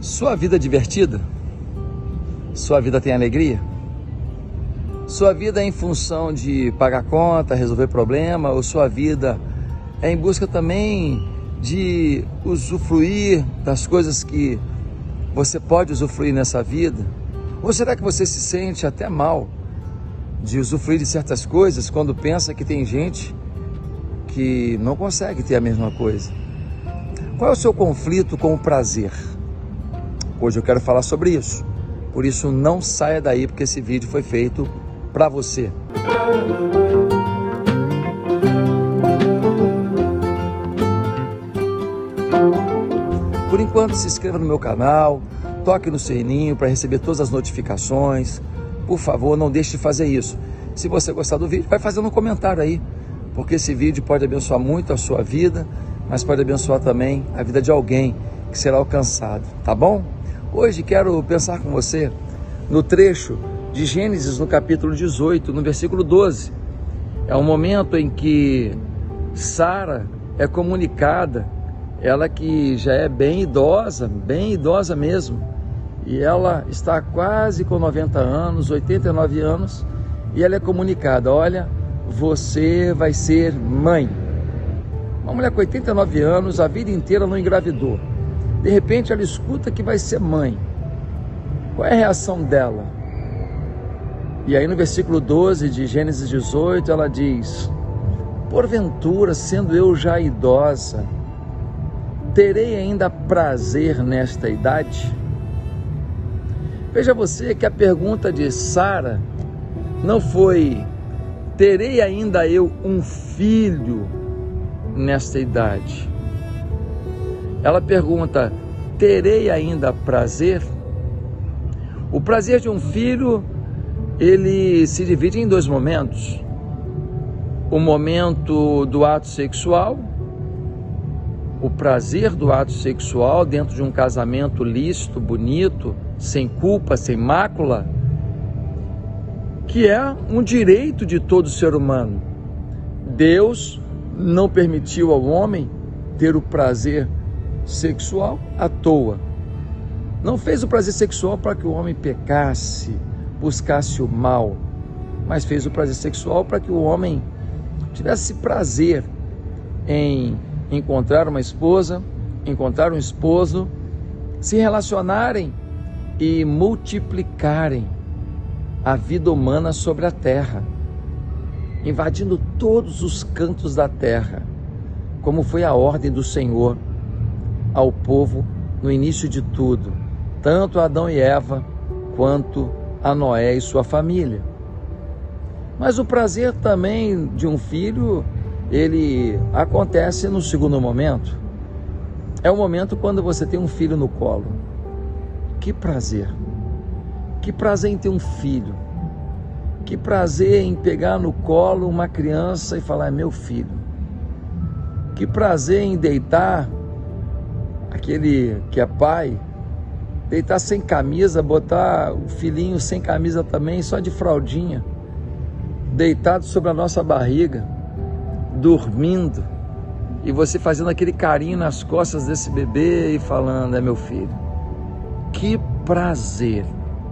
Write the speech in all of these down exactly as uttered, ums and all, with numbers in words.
Sua vida é divertida? Sua vida tem alegria? Sua vida é em função de pagar conta, resolver problema, ou sua vida é em busca também de usufruir das coisas que você pode usufruir nessa vida? Ou será que você se sente até mal de usufruir de certas coisas quando pensa que tem gente que não consegue ter a mesma coisa? Qual é o seu conflito com o prazer? Hoje eu quero falar sobre isso. Por isso não saia daí, porque esse vídeo foi feito para você. Por enquanto, se inscreva no meu canal, toque no sininho para receber todas as notificações. Por favor, não deixe de fazer isso. Se você gostar do vídeo, vai fazendo um comentário aí, porque esse vídeo pode abençoar muito a sua vida, mas pode abençoar também a vida de alguém que será alcançado, tá bom? Hoje quero pensar com você no trecho de Gênesis, no capítulo dezoito, no versículo doze. É um momento em que Sara é comunicada, ela que já é bem idosa, bem idosa mesmo, e ela está quase com noventa anos, oitenta e nove anos, e ela é comunicada: olha, você vai ser mãe. Uma mulher com oitenta e nove anos, a vida inteira não engravidou. De repente ela escuta que vai ser mãe. Qual é a reação dela? E aí no versículo doze de Gênesis dezoito ela diz: porventura, sendo eu já idosa, terei ainda prazer nesta idade? Veja você que a pergunta de Sara não foi: terei ainda eu um filho nesta idade? Ela pergunta: terei ainda prazer? O prazer de um filho, ele se divide em dois momentos. O momento do ato sexual, o prazer do ato sexual dentro de um casamento lícito, bonito, sem culpa, sem mácula, que é um direito de todo ser humano. Deus não permitiu ao homem ter o prazer sexual à toa. Não fez o prazer sexual para que o homem pecasse, buscasse o mal, mas fez o prazer sexual para que o homem tivesse prazer em encontrar uma esposa, encontrar um esposo, se relacionarem e multiplicarem a vida humana sobre a terra, invadindo todos os cantos da terra, como foi a ordem do Senhor ao povo no início de tudo, tanto a Adão e Eva quanto a Noé e sua família. Mas o prazer também de um filho, ele acontece no segundo momento. É o momento quando você tem um filho no colo. Que prazer! Que prazer em ter um filho! Que prazer em pegar no colo uma criança e falar: é meu filho! Que prazer em deitar, aquele que é pai, deitar sem camisa, botar o filhinho sem camisa também, só de fraldinha, deitado sobre a nossa barriga, dormindo, e você fazendo aquele carinho nas costas desse bebê e falando: é meu filho. Que prazer!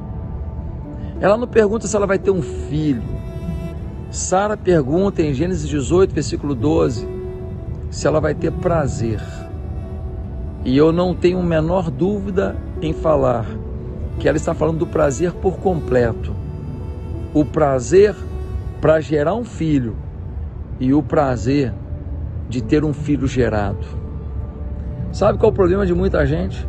Ela não pergunta se ela vai ter um filho. Sara pergunta em Gênesis dezoito, versículo doze, se ela vai ter prazer. E eu não tenho a menor dúvida em falar que ela está falando do prazer por completo. O prazer para gerar um filho e o prazer de ter um filho gerado. Sabe qual é o problema de muita gente?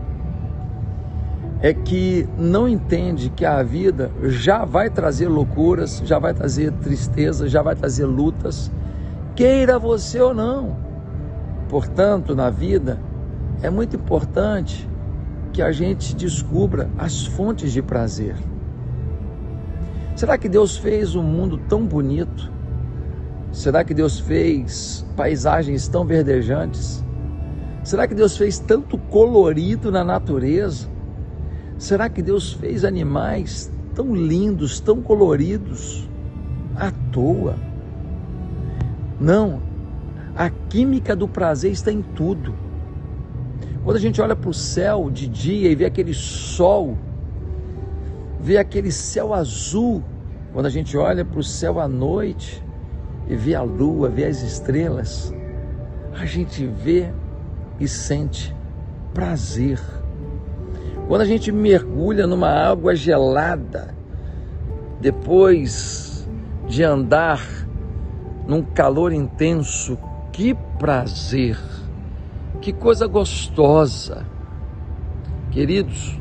É que não entende que a vida já vai trazer loucuras, já vai trazer tristeza, já vai trazer lutas, queira você ou não. Portanto, na vida, é muito importante que a gente descubra as fontes de prazer. Será que Deus fez um mundo tão bonito? Será que Deus fez paisagens tão verdejantes? Será que Deus fez tanto colorido na natureza? Será que Deus fez animais tão lindos, tão coloridos à toa? Não, a química do prazer está em tudo. Quando a gente olha para o céu de dia e vê aquele sol, vê aquele céu azul, quando a gente olha para o céu à noite e vê a lua, vê as estrelas, a gente vê e sente prazer. Quando a gente mergulha numa água gelada, depois de andar num calor intenso, que prazer, que coisa gostosa. Queridos,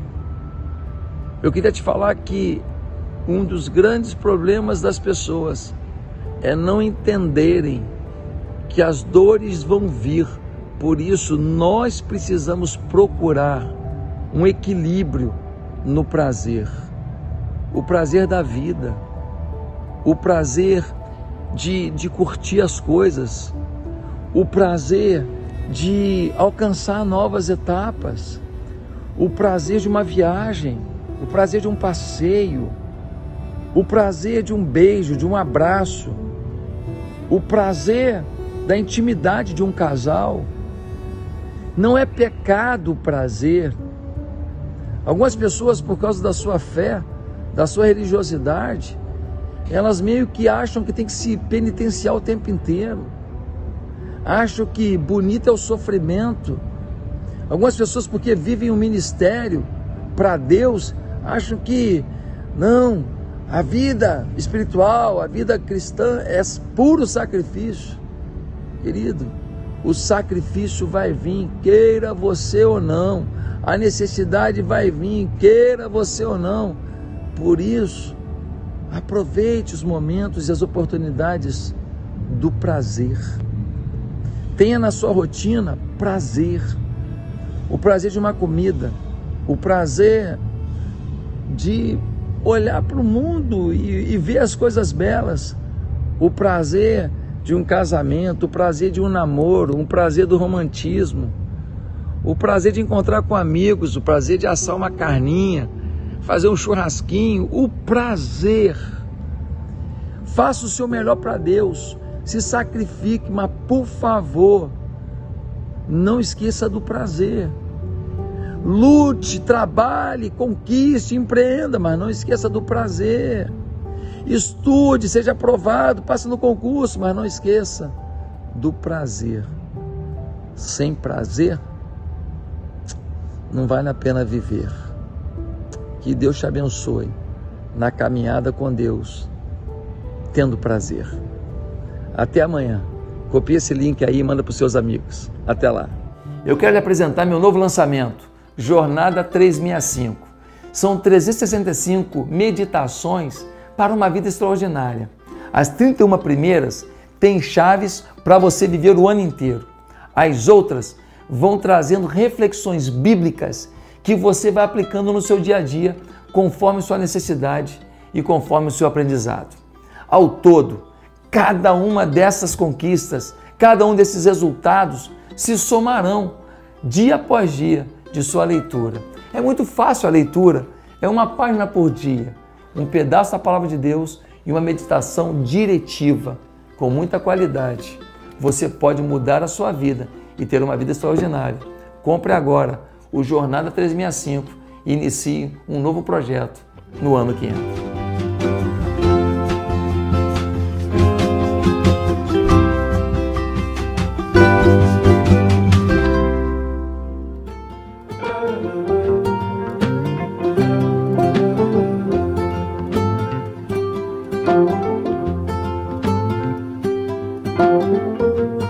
eu queria te falar que um dos grandes problemas das pessoas é não entenderem que as dores vão vir. Por isso, nós precisamos procurar um equilíbrio no prazer. O prazer da vida, o prazer de, de curtir as coisas, o prazer de alcançar novas etapas, o prazer de uma viagem, o prazer de um passeio, o prazer de um beijo, de um abraço, o prazer da intimidade de um casal. Não é pecado o prazer. Algumas pessoas, por causa da sua fé, da sua religiosidade, elas meio que acham que tem que se penitenciar o tempo inteiro. Acham que bonito é o sofrimento. Algumas pessoas, porque vivem um ministério para Deus, acham que não, a vida espiritual, a vida cristã é puro sacrifício. Querido, o sacrifício vai vir, queira você ou não. A necessidade vai vir, queira você ou não. Por isso, aproveite os momentos e as oportunidades do prazer. Tenha na sua rotina prazer. O prazer de uma comida, o prazer de olhar para o mundo e, e ver as coisas belas, o prazer de um casamento, o prazer de um namoro, o prazer do romantismo, o prazer de encontrar com amigos, o prazer de assar uma carninha, fazer um churrasquinho, o prazer. Faça o seu melhor para Deus, se sacrifique, mas por favor, não esqueça do prazer. Lute, trabalhe, conquiste, empreenda, mas não esqueça do prazer. Estude, seja aprovado, passe no concurso, mas não esqueça do prazer. Sem prazer, não vale a pena viver. Que Deus te abençoe na caminhada com Deus, tendo prazer. Até amanhã. Copie esse link aí e manda para os seus amigos. Até lá. Eu quero lhe apresentar meu novo lançamento, Jornada trezentos e sessenta e cinco. São trezentas e sessenta e cinco meditações para uma vida extraordinária. As trinta e uma primeiras têm chaves para você viver o ano inteiro. As outras vão trazendo reflexões bíblicas que você vai aplicando no seu dia a dia, conforme sua necessidade e conforme o seu aprendizado. Ao todo, cada uma dessas conquistas, cada um desses resultados se somarão dia após dia de sua leitura. É muito fácil a leitura, é uma página por dia, um pedaço da palavra de Deus e uma meditação diretiva, com muita qualidade. Você pode mudar a sua vida e ter uma vida extraordinária. Compre agora o Jornada trezentos e sessenta e cinco e inicie um novo projeto no ano que entra. Música